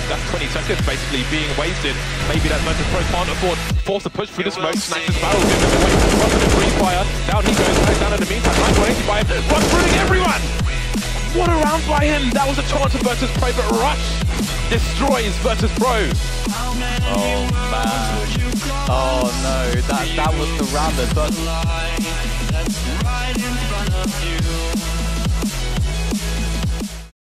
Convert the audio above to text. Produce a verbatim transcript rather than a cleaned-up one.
That's twenty seconds basically being wasted. Maybe that Virtus Pro can't afford force a push through the smoke, snatches barrel, gives him away, runs in the free fire. Down he goes, back down in the meantime, nice one eighty by him, Rush ruining everyone! What a round by him! That was a chance of Virtus Pro, but Rush destroys Virtus Pro. Oh man. Oh no, that that was the round that Virtus.